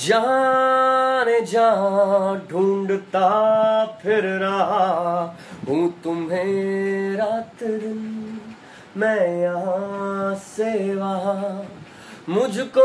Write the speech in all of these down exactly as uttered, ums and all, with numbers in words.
जाने जा ढूंढता फिर रहा हूँ तुम्हें रात दिन, मैं यहाँ से वहाँ, मुझको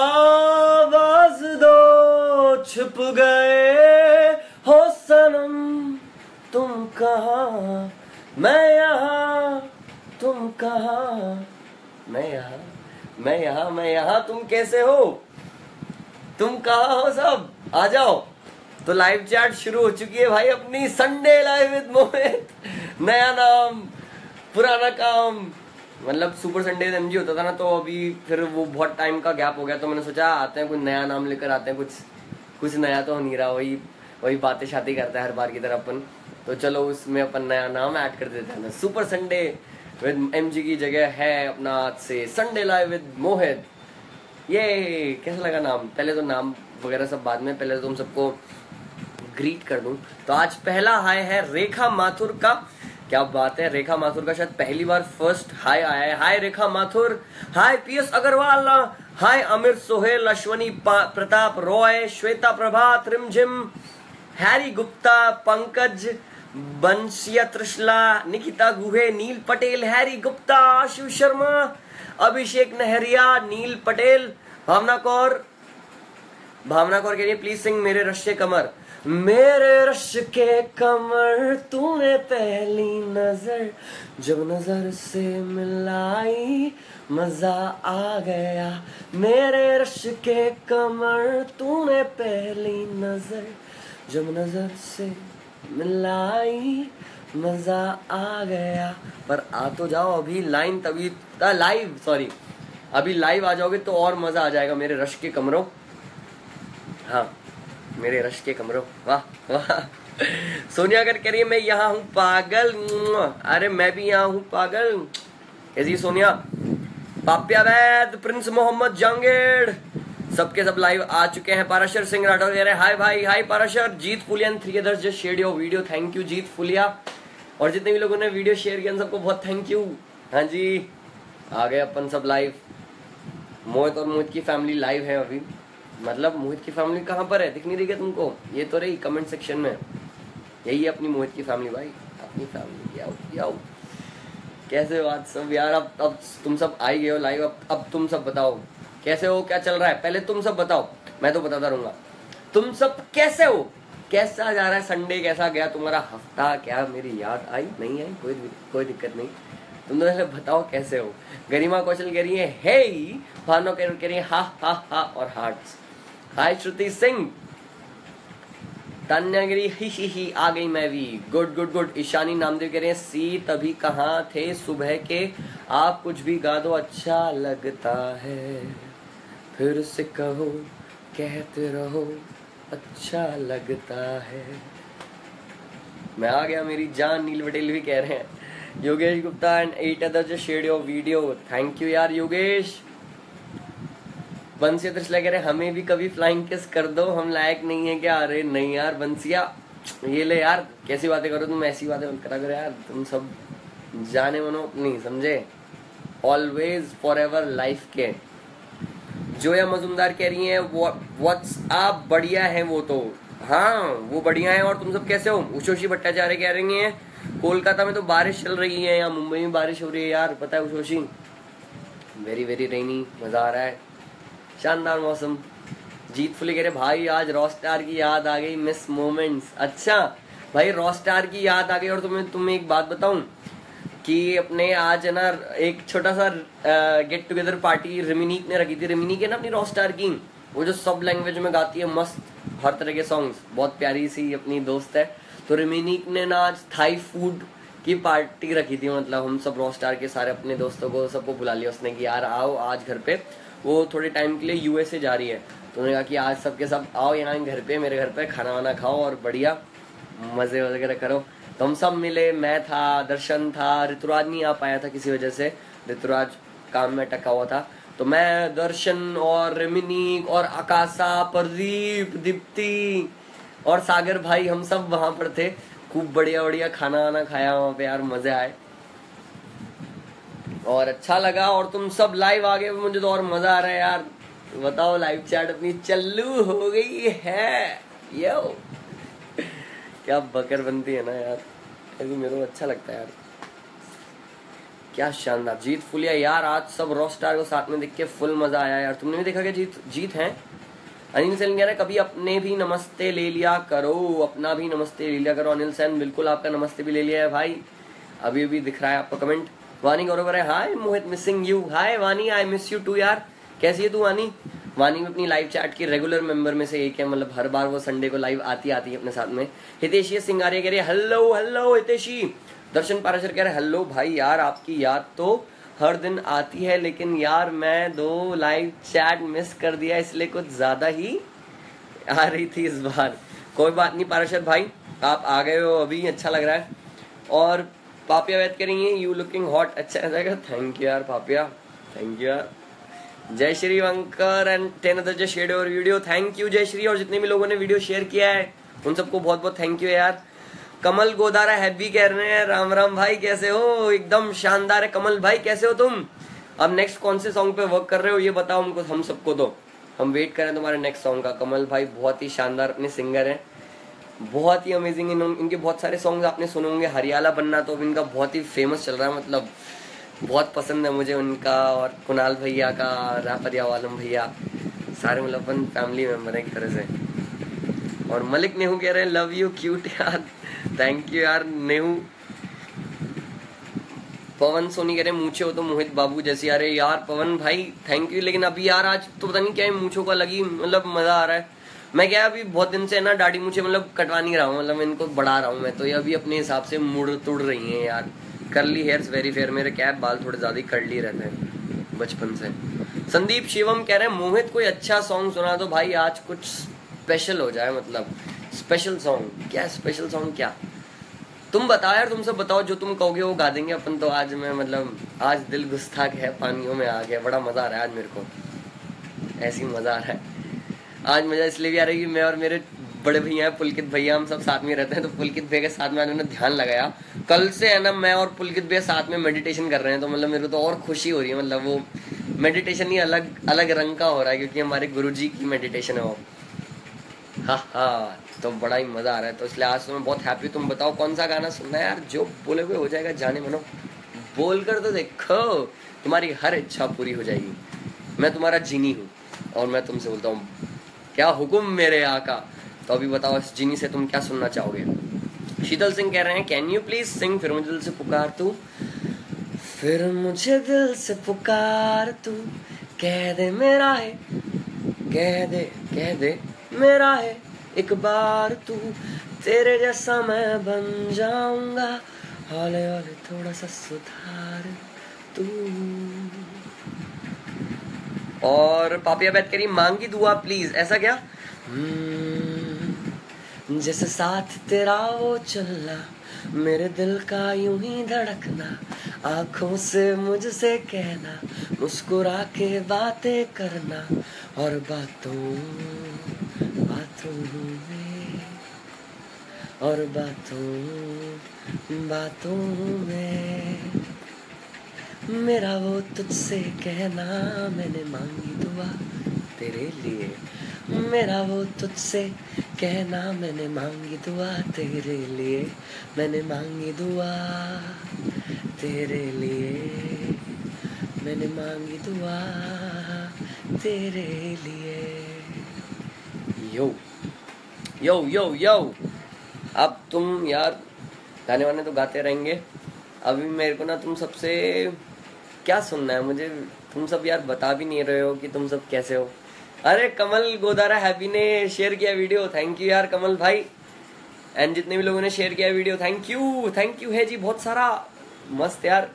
आवाज दो, छुप गए हो सनम तुम कहाँ, मैं यहाँ तुम कहाँ, मैं यहाँ मैं यहाँ मैं यहाँ तुम कैसे हो, तुम कहाँ हो, सब आ जाओ। तो लाइव चैट शुरू हो चुकी है भाई अपनी, संडे लाइव विद मोहित। नया नाम पुराना काम, मतलब सुपर संडे एमजी होता था ना, तो अभी फिर वो बहुत टाइम का गैप हो गया, तो मैंने सोचा आते हैं कुछ नया नाम लेकर आते हैं, कुछ कुछ नया तो हो नहीं रहा, वही वही बातें शादी करता है हर बार की तरह अपन, तो चलो उसमें अपन नया नाम ऐड कर देते हैं। सुपर संडे विद एमजी की जगह है अपना आज से संडे लाइव विद मोहित। ये कैसा लगा नाम? पहले तो नाम वगैरह सब बाद में, पहले तो तुम सबको ग्रीट कर दूं। तो आज पहला हाय है रेखा माथुर का। क्या बात है, रेखा माथुर का शायद पहली बार फर्स्ट हाय आया है। Hi Rekha Mathur, hi PS Agarwal, hi Amir Sohail, Ashwani Pratap Roy, Shweta Prabhat, Rimjhim, Harry Gupta, Pankaj Bansiya Trishala, Nikita Guhe, Neel Patel, Harry Gupta, Ashu Sharma, Abhishek Nahariya, Neel Patel, भावना कौर भावना कौर कह रही है प्लीज सिंग मेरे रश के कमर। मेरे रश के कमर तूने पहली नजर जब नजर से मिलाई मजा आ गया, मेरे रश के कमर तूने पहली नजर जब नजर से मिलाई मजा आ गया। पर आ तो जाओ अभी, लाइन तभी लाइव सॉरी अभी लाइव आ जाओगे तो और मजा आ जाएगा मेरे रश के कमरों। हाँ मेरे रश के कमरों, वाह वाह। सोनिया अगर कह रही है मैं यहाँ हूँ पागल, अरे मैं भी यहाँ हूँ पागल। कैसी सोनिया? पाप्या वैद, प्रिंस मोहम्मद जंगेड़, सबके सब लाइव आ चुके हैं। पाराशर सिंह राठौर कह रहे हैं हाय भाई, हाय Parashar. Jeet Phulia three others just share your video, thank you Jeet Phulia. और जितने भी लोगों ने वीडियो शेयर किया सबको बहुत थैंक यू। हाँ जी आ गए अपन सब लाइव। मोहित और मोहित की फैमिली लाइव है अभी, मतलब मोहित की फैमिली कहाँ पर है, दिख नहीं रही क्या तुमको? ये तो रही कमेंट सेक्शन में, यही है अपनी मोहित की फैमिली भाई, अपनी फैमिली। याओ याओ कैसे बात सब यार, अब अब तुम सब आई गए हो लाइव, अब अब तुम सब बताओ कैसे हो, क्या चल रहा है? पहले तुम सब बताओ, मैं तो बताता रहूंगा। तुम सब कैसे हो, कैसा जा रहा है संडे, कैसा गया तुम्हारा हफ्ता? क्या मेरी याद आई नहीं आई? कोई कोई दिक्कत नहीं, तुम तो बताओ कैसे हो। गरिमा कौशल कह रही है हे, भानो कह रही है हा हा हा और हार्ट्स। हाय श्रुति सिंह, तान्या गिरी ही ही ही आ गई मैं भी, good good good. Ishani Namdev कह रहे हैं सी तभी कहाँ थे सुबह के, आप कुछ भी गा दो अच्छा लगता है, फिर से कहो कहते रहो अच्छा लगता है। मैं आ गया मेरी जान, नील पटेल भी कह रहे हैं। Yogesh Gupta and eight other just share your video, thank you यार योगेश। बंसिया त्रिशला कह रहे हमें भी कभी फ्लाइंग किस कर दो, हम लायक नहीं है क्या? अरे नहीं यार बंसिया, ये ले यार कैसी बातें करो तुम, ऐसी बातें मत करा करो यार, तुम सब जाने मनो अपनी, समझे? ऑलवेज फॉर एवर लाइफ के। जोया मजुमदार कह रही है व्हाट्सअप बढ़िया है वो तो, हाँ वो बढ़िया है। और तुम सब कैसे हो? उशोशी भट्टाचार्य कह रही है कोलकाता में तो बारिश चल रही है, या मुंबई में बारिश हो रही है यार, पता है उशोशी? वेरी वेरी रेनी, मजा आ रहा है, शानदार मौसम। जीत फुले कह रहे भाई आज रॉस्टार की याद आ गई, मिस मोमेंट्स। अच्छा भाई रॉस्टार की याद आ गई, और तुम्हें तुम्हें एक बात बताऊं कि अपने आज है ना एक छोटा सा गेट टुगेदर पार्टी रिमिनीक ने रखी थी। रिमिनीक है ना अपनी रॉस्टार की, वो जो सब लैंग्वेज में गाती है मस्त हर तरह के सॉन्ग्स, बहुत प्यारी सी अपनी दोस्त है। तो रिमिनीक ने ना आज थाई फूड की पार्टी रखी थी, मतलब हम सब रॉस्टार के सारे अपने दोस्तों को सबको बुला लिया उसने कि यार आओ आज घर पे, वो थोड़े टाइम के लिए यूएसए जा रही है, तो उन्होंने कहा कि आज सबके सब आओ यहाँ घर पे, मेरे घर पे खाना वाना खाओ और बढ़िया मजे वगैरह करो। तो हम सब मिले, मैं था, दर्शन था, ऋतुराज नहीं आ पाया था किसी वजह से, ऋतुराज काम में टका हुआ था, तो मैं, दर्शन और रेमिनीक और आकाशा, प्रदीप, दीप्ति और सागर भाई, हम सब वहां पर थे। खूब बढ़िया बढ़िया खाना वाना खाया वहां पे यार, मजे आए और अच्छा लगा। और तुम सब लाइव आ गए, मुझे तो और मजा आ रहा है यार, बताओ लाइव चैट अपनी चालू हो गई है। यो क्या बकर बनती है ना यार, ऐसे मेरे को अच्छा लगता है यार। क्या शानदार। जीत फुलिया यार, आज सब रॉक स्टार को साथ में देख के फुल मजा आया यार। तुमने भी देखा क्या जीत जीत है? अनिल सेन कह रहे कभी अपने भी नमस्ते ले लिया करो, अपना भी नमस्ते ले लिया करो। अनिल सेन बिल्कुल आपका नमस्ते भी ले लिया है भाई, अभी अभी दिख रहा है आपका कमेंट। वानी गौरव है हाय मोहित मिसिंग यू। हाय वानी, आई मिस यू टू यार। कैसी है तू वानी? वानी में अपनी लाइव चैट की रेगुलर मेंबर में से एक है, मतलब हर बार वो संडे को लाइव आती आती है अपने साथ में। हितेशी सिंगारिया कह रही है हेलो हेलो हितेशी। दर्शन पाराशर कह रहे हेलो भाई यार, आपकी याद तो हर दिन आती है, लेकिन यार मैं दो लाइव चैट मिस कर दिया, इसलिए कुछ ज्यादा ही आ रही थी इस बार। कोई बात नहीं पाराशर भाई, आप आ गए हो अभी, अच्छा लग रहा है। और पापिया वैद करेंगे यू लुकिंग हॉट, अच्छा रहेगा। थैंक यू यार पापिया, थैंक यू यार। Jai Shri Wankar and ten other जय शेयर और video, thank you Jai Shri. और जितने भी लोगों ने वीडियो शेयर किया है उन सबको बहुत बहुत थैंक यू यार। कमल गोदारा हैप्पी कह रहे हैं राम राम भाई, कैसे हो? एकदम शानदार है कमल भाई, कैसे हो तुम? अब नेक्स्ट कौन से सॉन्ग पे वर्क कर रहे हो ये बताओ हमको, हम सबको तो हम वेट करें तुम्हारे नेक्स्ट सॉन्ग का। कमल भाई बहुत ही शानदार अपने सिंगर हैं, बहुत ही अमेजिंग। इन, इनके बहुत सारे सॉन्ग्स आपने सुने होंगे। हरियाला बनना तो इनका बहुत ही फेमस चल रहा है, मतलब बहुत पसंद है मुझे उनका। और कुणाल भैया का, राफरिया वालम भैया, सारे मतलब अपन फैमिली मेंबर है एक तरह से। और मलिक नेहू कह रहे हैं लव यू क्यूट यार, थैंक यू यार नेहू। पवन सोनी कह रहे मूछे हो तो मोहित बाबू जैसी। अरे यार पवन भाई थैंक यू, लेकिन अभी यार आज तो पता नहीं क्या है मूछों का लगी, मतलब मजा आ रहा है। मैं क्या अभी बहुत दिन से ना दाढ़ी मूछे मतलब कटवा नहीं रहा हूँ, मतलब इनको बढ़ा रहा हूँ मैं, तो ये अभी अपने हिसाब से मुड़ तुड़ रही हैं यार। कर्ली हेयर्स वेरी फेयर, मेरे क्या बाल थोड़े ज्यादा कर्ली रहते हैं बचपन से। संदीप शिवम कह रहे हैं मोहित कोई अच्छा सॉन्ग सुना दो भाई, आज कुछ स्पेशल हो जाए, मतलब स्पेशल सॉन्ग। क्या स्पेशल सॉन्ग क्या? तुम बताओ यार, तुम सब बताओ, जो तुम कहोगे वो गा देंगे अपन। तो आज मैं मतलब आज दिल गुस्ताख है पानियों में आ गया, बड़ा मजा आ रहा है आज मेरे को, ऐसी मजा आ रहा है आज। मजा इसलिए भी आ रहा है कि मैं और मेरे बड़े भैया है पुलकित भैया, हम सब साथ में रहते हैं। तो पुलकित भैया के साथ में मैंने ध्यान लगाया, कल से है ना मैं और पुलकित भैया साथ में मेडिटेशन कर रहे हैं। तो मतलब मेरे को तो और खुशी हो रही है, मतलब वो मेडिटेशन ही अलग अलग रंग का हो रहा है, क्योंकि हमारे गुरुजी की मेडिटेशन है वो। हाँ हाँ, तो बड़ा ही मजा आ रहा है, तो इसलिए आज तो मैं बहुत हैप्पी। तुम बताओ कौन सा गाना सुनना है यार, जो बोले हुए हो जाएगा, जाने मनो बोल कर तो देखो, तुम्हारी हर इच्छा पूरी हो जाएगी। मैं तुम्हारा जीनी हूँ और मैं तुमसे बोलता हूँ क्या हुक्म मेरे आका। तो अभी बताओ इस जीनी से तुम क्या सुनना चाहोगे? शीतल सिंह कह रहे हैं कैन यू प्लीज सिंग फिर मुझे दिल से पुकार तू। फिर मुझे दिल से पुकार तू, कह दे मेरा है, कह दे कह दे मेरा है एक बार तू, तेरे जैसा मैं बन जाऊंगा, हौले हौले थोड़ा सा सुधार तू। और पापिया बैठ करी मांगी दुआ प्लीज, ऐसा क्या? जैसे साथ तेरा वो चलना, मेरे दिल का यूं ही धड़कना, आंखों से मुझसे कहना, मुस्कुरा के बातें करना, और बातों बातों में, और बातों बातों में, मेरा वो तुझसे कहना, मैंने मांगी दुआ तेरे लिए, मेरा वो तुझसे कहना, मैंने मांगी दुआ तेरे लिए, मैंने मांगी दुआ तेरे लिए, मैंने मांगी दुआ तेरे लिए। यो यो यो यो अब तुम यार गाने वाने तो गाते रहेंगे, अभी मेरे को ना तुम सबसे क्या सुनना है मुझे, तुम सब यार बता भी नहीं रहे हो कि तुम सब कैसे हो। अरे कमल गोदारा हैप्पी ने शेयर किया वीडियो, थैंक यू यार कमल भाई। एंड जितने भी लोगों ने शेयर किया video thank you, thank you है जी बहुत सारा, मस्त यार।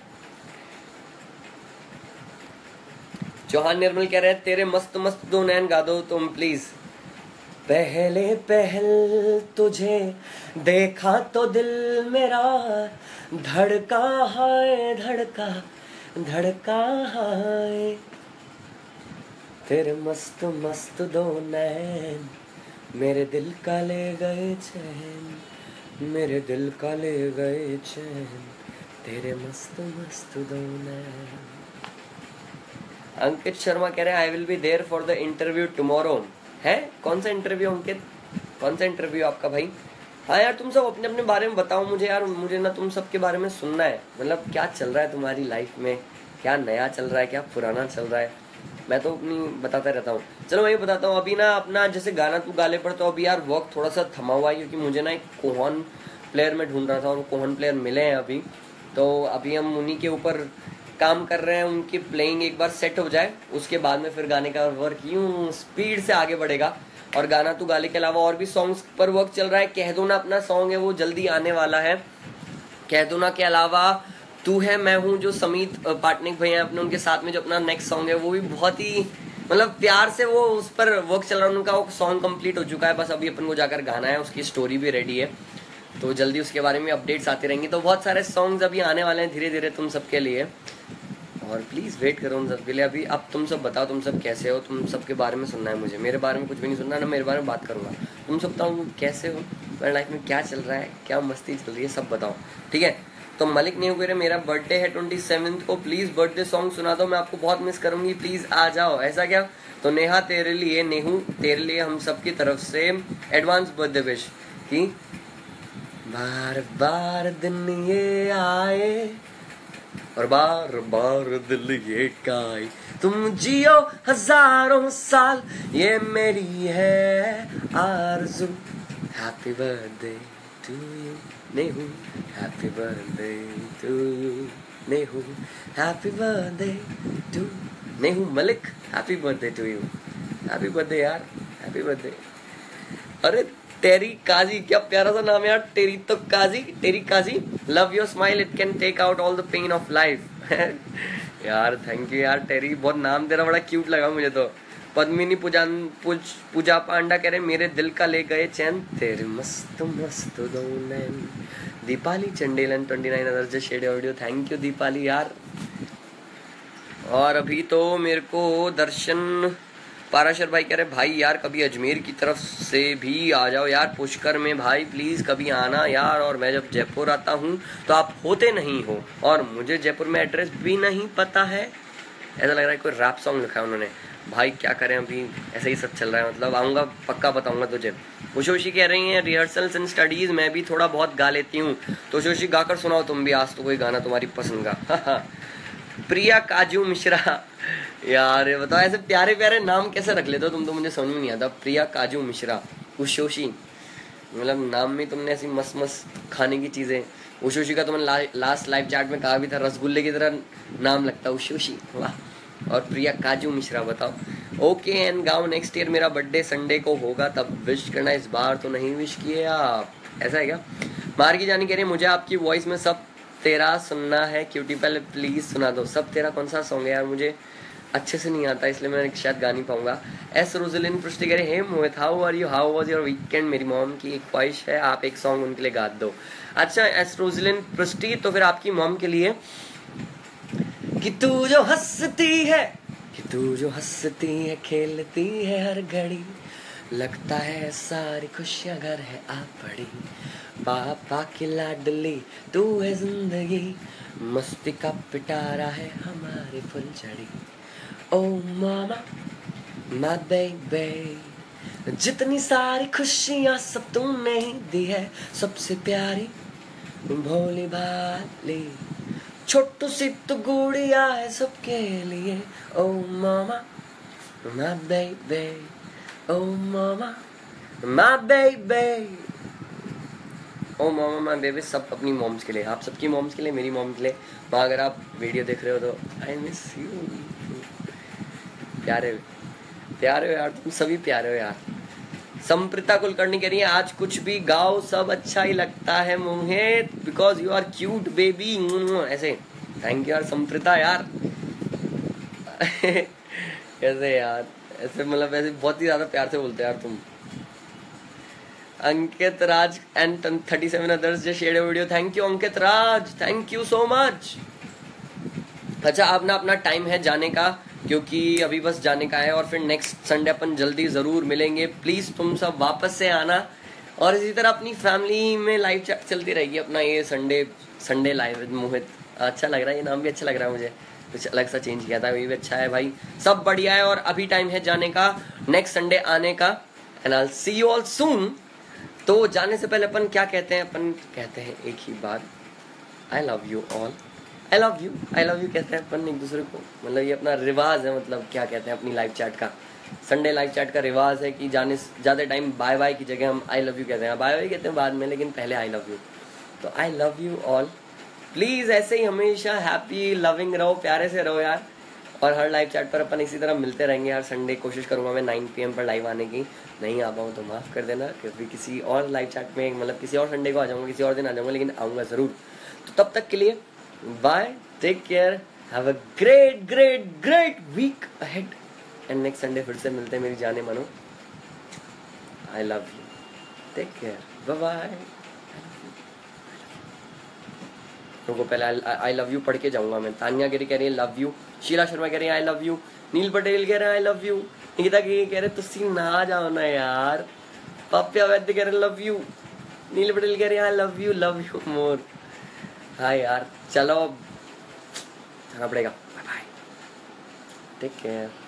चौहान निर्मल कह रहे हैं तेरे मस्त मस्त दो नैन गा दो तुम प्लीज। पहले पहल तुझे देखा तो दिल मेरा धड़का है, धड़का धड़का है, तेरे मस्त मस्त दो नैन मेरे दिल का ले गए चैन, मेरे दिल का ले गए चैन, तेरे मस्त मस्त दो नैन। अंकित शर्मा कह रहे हैं I will be there for the interview tomorrow. है कौन सा इंटरव्यू अंकित, कौन सा इंटरव्यू आपका भाई? हाँ यार तुम सब अपने अपने बारे में बताओ मुझे यार, मुझे ना तुम सब के बारे में सुनना है, मतलब क्या चल रहा है तुम्हारी लाइफ में, क्या नया चल रहा है, क्या पुराना चल रहा है। मैं तो अपनी बताता रहता हूँ। चलो मैं बताता हूँ अभी ना अपना, जैसे गाना तू गाले पर, तो अभी यार वर्क थोड़ा सा थमा हुआ है क्योंकि मुझे ना एक कोहन प्लेयर में ढूंढ रहा था और कोहन प्लेयर मिले हैं अभी, तो अभी हम उन्हीं के ऊपर काम कर रहे हैं। उनकी प्लेइंग एक बार सेट हो जाए उसके बाद में फिर गाने का वर्क यूं स्पीड से आगे बढ़ेगा। और गाना तू गाले के अलावा और भी सॉन्ग्स पर वर्क चल रहा है। कह दो ना अपना सॉन्ग है वो जल्दी आने वाला है। कह दो ना के अलावा तू है मैं हूँ जो समीत पाटनिक भैया अपने, उनके साथ में जो अपना नेक्स्ट सॉन्ग है वो भी बहुत ही मतलब प्यार से वो उस पर वर्क चल रहा है। उनका वो सॉन्ग कंप्लीट हो चुका है, बस अभी अपन को जाकर गाना है, उसकी स्टोरी भी रेडी है, तो जल्दी उसके बारे में अपडेट्स आती रहेंगी। तो बहुत सारे सॉन्ग्स अभी आने वाले हैं धीरे धीरे तुम सबके लिए, और प्लीज़ वेट करो उन सबके लिए। अभी अब तुम सब बताओ तुम सब कैसे हो, तुम सबके बारे में सुनना है मुझे, मेरे बारे में कुछ भी नहीं सुनना ना, मेरे बारे में बात करूँगा। तुम सब बताओ कैसे हो, मेरी लाइफ में क्या चल रहा है, क्या मस्ती चल रही है, सब बताओ ठीक है। तो मलिक नहीं हुए मेरा बर्थडे है ट्वेंटी सेवन्थ को, प्लीज़ बर्थडे सॉन्ग सुना दो, मैं आपको बहुत मिस करूँगी, प्लीज़ आ जाओ। ऐसा क्या? तो नेहा तेरे लिए, नेहू तेरे लिए हम सब की तरफ से एडवांस बर्थडे विश की। बार बार दिन ये आए और बार बार दिल ये गाए, तुम जियो हजारों साल ये मेरी है आरज़ू। Happy birthday to you Nehu, happy birthday to you Nehu, happy birthday to Nehu Malik, happy birthday to you, happy birthday यार, हैप्पी बर्थडे। अरे टेरी काजी, क्या प्यारा सा नाम है यार, टेरी तो Kazi, Teri Kazi. Love your smile it can take out all the pain of life. यार थैंक यू यार टेरी, बहुत नाम तेरा बड़ा क्यूट लगा मुझे तो। पद्मिनी पूजा पूज, पूजा पांडा कह रहे मेरे दिल का ले गए चैन तेरे मस्त मस्त दो नैन। Deepali Chandelan twenty nine other जो shared audio, thank you Deepali यार। और अभी तो मेरे को दर्शन पाराशर भाई कह रहे भाई यार कभी अजमेर की तरफ से भी आ जाओ यार, पुष्कर में भाई प्लीज़ कभी आना यार। और मैं जब जयपुर आता हूँ तो आप होते नहीं हो, और मुझे जयपुर में एड्रेस भी नहीं पता है। ऐसा लग रहा है कोई रैप सॉन्ग लिखा है उन्होंने। भाई क्या करें, अभी ऐसे ही सब चल रहा है, मतलब आऊँगा पक्का बताऊँगा तुझे। उशोशी कह रही हैं रिहर्सल्स एंड स्टडीज़, मैं भी थोड़ा बहुत गा लेती हूँ। तो उशोशी गाकर सुनाओ तुम भी आज तो कोई गाना तुम्हारी पसंद का। प्रिया काजू मिश्रा यार ये बताओ ऐसे प्यारे प्यारे नाम कैसे रख लेते हो तुम, तो मुझे समझ में नहीं आता। प्रिया काजू मिश्रा, उशोशी, मतलब नाम में तुमने ऐसी मस्त मस्त खाने की चीज़ें। उशोशी का तुमने ला, लास्ट लाइव चैट में कहा भी था रसगुल्ले की तरह नाम लगता है उशोशी, वाह। और प्रिया काजू मिश्रा बताओ। ओके एंड गाँव नेक्स्ट ईयर मेरा बर्थडे संडे को होगा तब विश करना, इस बार तो नहीं विश किए आप, ऐसा है क्या? मार की जानी कह रही मुझे आपकी वॉइस में सब तेरा सुनना है क्यूटी, पहले प्लीज़ सुना दो। सब तेरा कौन सा सॉन्ग है यार, मुझे अच्छे से नहीं आता इसलिए मैं शायद गा नहीं पाऊंगा। एस रोजलिन पृष्टि कह रहे hey Mohit how are you, how was your weekend. मेरी मॉम की एक ख्वाहिश है आप एक सॉन्ग उनके लिए गा दो। अच्छा एस रोजलिन पृष्टि, तो फिर आपकी मॉम के लिए कि तू जो हंसती है, कि तू जो हंसती है खेलती है हर घड़ी, लगता है सारी खुशियाँ घर है आप पड़ी, पापा की लाडली तू है जिंदगी, मस्ती का पिटारा है हमारे फुलझड़ी। ओ मामा माय बेबी, जितनी सारी खुशियाँ सब तूने ही दी है, सबसे प्यारी भोली भाली छोटू सी तो गुड़िया है सबके लिए। Oh mama my baby, oh mama my baby, oh mama my baby. सब अपनी मॉम्स के लिए, आप सबकी मॉम्स के लिए, मेरी मॉम के लिए। माँ अगर आप वीडियो देख रहे हो तो आई मिस यू। प्यारे प्यारे हो यार, तुम सभी प्यारे हो यार। संप्रीता कुलकर्णी कह रही है आज कुछ भी गाओ सब अच्छा ही लगता है Mohit, because you are cute baby. ऐसे थैंक यू यार संप्रीता यार। कैसे यार, ऐसे मतलब ऐसे बहुत ही ज्यादा प्यार से बोलते यार तुम। Ankit Raj and thirty seven others जो share video, thank you Ankit Raj, thank you so much. अच्छा अब ना अपना टाइम है जाने का, क्योंकि अभी बस जाने का है, और फिर नेक्स्ट संडे अपन जल्दी ज़रूर मिलेंगे। प्लीज़ तुम सब वापस से आना, और इसी तरह अपनी फैमिली में लाइव चैट चलती रहेगी अपना ये संडे संडे लाइव मोहित। अच्छा लग रहा है, ये नाम भी अच्छा लग रहा है मुझे, कुछ अलग सा चेंज किया था, वही भी अच्छा है भाई, सब बढ़िया है। और अभी टाइम है जाने का, नेक्स्ट संडे आने का, and I will see you all soon. तो जाने से पहले अपन क्या कहते हैं, अपन कहते हैं एक ही बार, I love you all, I love you, I love you कहते हैं अपन एक दूसरे को, मतलब ये अपना रिवाज है, मतलब क्या कहते हैं अपनी लाइव चैट का, संडे लाइव चैट का रिवाज है कि जाने ज़्यादा टाइम बाय बाय की जगह हम आई लव यू कहते हैं, बाय बाय कहते हैं बाद में, लेकिन पहले आई लव यू। तो I love you all, please ऐसे ही हमेशा हैप्पी लविंग रहो, प्यारे से रहो यार। और हर लाइव चैट पर अपन इसी तरह मिलते रहेंगे हर संडे, कोशिश करूँगा मैं नाइन पी एम पर लाइव आने की, नहीं आ पाऊँ तो माफ़ कर देना, क्योंकि किसी और लाइव चैट में मतलब किसी और संडे को आ जाऊँगा, किसी और दिन आ जाऊँगा, लेकिन आऊँगा ज़रूर। तो तब तक के लिए bye, take care, have a great great great week ahead, and next Sunday फिर से मिलते हैं मेरी जाने मानो। I love you, take care, bye bye. रुको पहले आई लव यू पढ़ के जाऊंगा मैं। तानिया गिरी कह रही है लव यू, शीला शर्मा कह रही है I love you, Neel Patel कह रहे हैं आई लव यू, निकिता कह रहे तुसी ना जाओ ना यार, पाप्या वैद्य कह रहे लव यू, नील पटेल कह रहे हैं I love you, love you more. हाँ यार चलो जाना पड़ेगा, बाय बाय, टेक केयर।